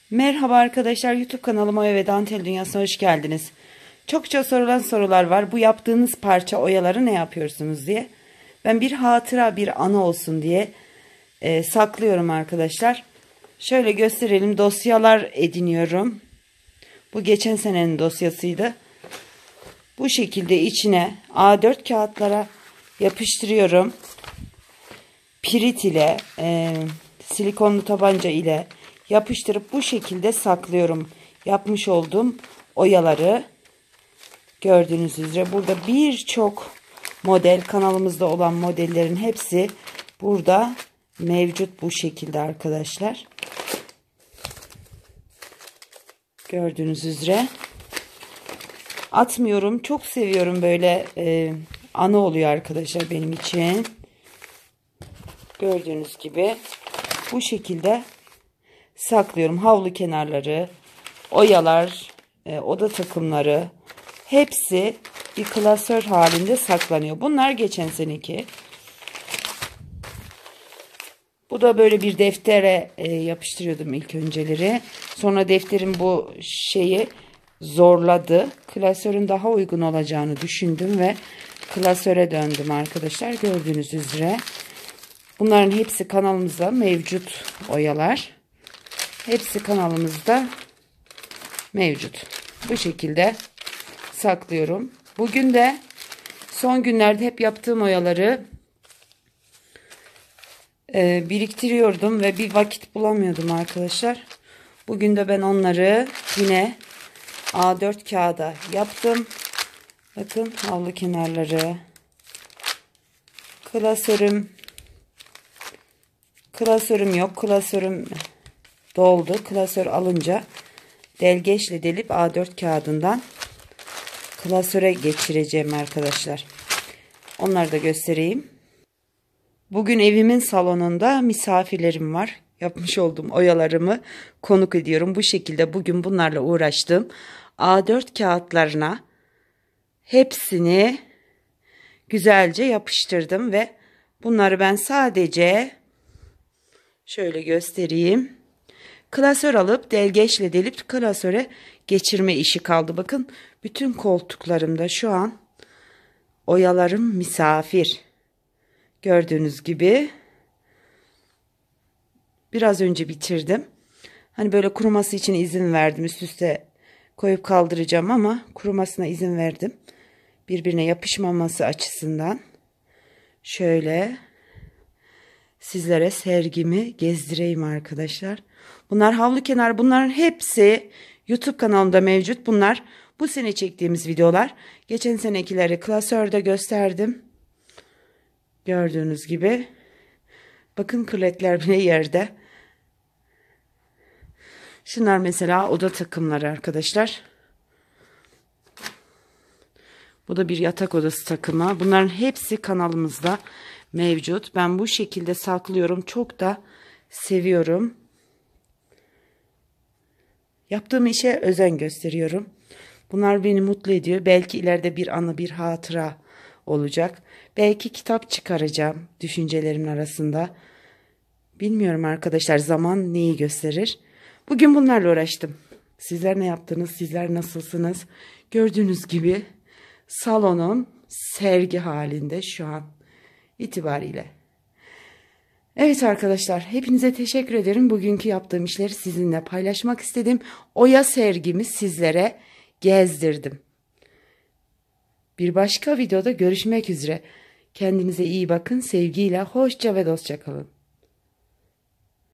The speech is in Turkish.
Merhaba arkadaşlar, YouTube kanalıma ve Dantel Dünyası'na hoş geldiniz. Çokça sorulan sorular var. Bu yaptığınız parça oyaları ne yapıyorsunuz diye. Ben bir hatıra, bir anı olsun diye saklıyorum arkadaşlar. Şöyle gösterelim. Dosyalar ediniyorum. Bu geçen senenin dosyasıydı. Bu şekilde içine A4 kağıtlara yapıştırıyorum. Pirit ile silikonlu tabanca ile yapıştırıp bu şekilde saklıyorum. Yapmış olduğum oyaları gördüğünüz üzere burada birçok model, kanalımızda olan modellerin hepsi burada mevcut bu şekilde arkadaşlar. Gördüğünüz üzere atmıyorum. Çok seviyorum böyle anı oluyor arkadaşlar benim için. Gördüğünüz gibi bu şekilde saklıyorum. Havlu kenarları, oyalar, oda takımları hepsi bir klasör halinde saklanıyor. Bunlar geçen seneki. Bu da böyle bir deftere yapıştırıyordum ilk önceleri. Sonra defterin bu şeyi zorladı. Klasörün daha uygun olacağını düşündüm ve klasöre döndüm arkadaşlar. Gördüğünüz üzere. Bunların hepsi kanalımızda mevcut oyalar. Hepsi kanalımızda mevcut. Bu şekilde saklıyorum. Bugün de son günlerde hep yaptığım oyaları biriktiriyordum ve bir vakit bulamıyordum arkadaşlar. Bugün de ben onları yine A4 kağıda yaptım. Bakın havlu kenarları. Klasörüm yok. Klasörüm doldu. Klasör alınca delgeçle delip A4 kağıdından klasöre geçireceğim arkadaşlar. Onları da göstereyim. Bugün evimin salonunda misafirlerim var. Yapmış olduğum oyalarımı konuk ediyorum. Bu şekilde bugün bunlarla uğraştım. A4 kağıtlarına hepsini güzelce yapıştırdım ve bunları ben sadece şöyle göstereyim. Klasör alıp delgeçle delip klasöre geçirme işi kaldı. Bakın bütün koltuklarımda şu an oyalarım misafir. Gördüğünüz gibi biraz önce bitirdim. Hani böyle kuruması için izin verdim. Üst üste koyup kaldıracağım ama kurumasına izin verdim. Birbirine yapışmaması açısından. Şöyle sizlere sergimi gezdireyim arkadaşlar. Bunlar havlu kenar. Bunların hepsi YouTube kanalımda mevcut. Bunlar bu sene çektiğimiz videolar. Geçen senekileri klasörde gösterdim. Gördüğünüz gibi. Bakın kırletler bile yerde. Şunlar mesela oda takımları arkadaşlar. Bu da bir yatak odası takımı. Bunların hepsi kanalımızda mevcut. Ben bu şekilde saklıyorum. Çok da seviyorum. Yaptığım işe özen gösteriyorum. Bunlar beni mutlu ediyor. Belki ileride bir anı, bir hatıra olacak. Belki kitap çıkaracağım düşüncelerimin arasında. Bilmiyorum arkadaşlar, zaman neyi gösterir. Bugün bunlarla uğraştım. Sizler ne yaptınız? Sizler nasılsınız? Gördüğünüz gibi salonum sergi halinde şu an itibariyle. Evet arkadaşlar, hepinize teşekkür ederim. Bugünkü yaptığım işleri sizinle paylaşmak istedim. Oya sergimi sizlere gezdirdim. Bir başka videoda görüşmek üzere. Kendinize iyi bakın. Sevgiyle, hoşça ve dostça kalın.